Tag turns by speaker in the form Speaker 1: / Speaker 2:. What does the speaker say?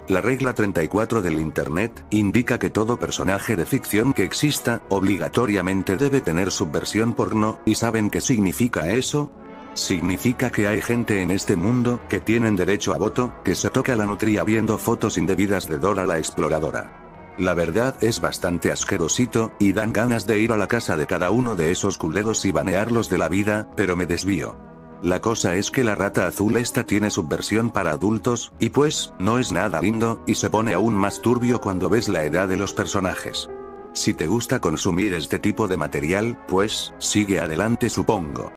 Speaker 1: La regla 34 del Internet indica que todo personaje de ficción que exista, obligatoriamente debe tener subversión porno, ¿y saben qué significa eso? Significa que hay gente en este mundo que tienen derecho a voto, que se toca la nutria viendo fotos indebidas de Dora la Exploradora. La verdad es bastante asquerosito, y dan ganas de ir a la casa de cada uno de esos culeros y banearlos de la vida, pero me desvío. La cosa es que la rata azul esta tiene subversión para adultos, y pues, no es nada lindo, y se pone aún más turbio cuando ves la edad de los personajes. Si te gusta consumir este tipo de material, pues, sigue adelante supongo.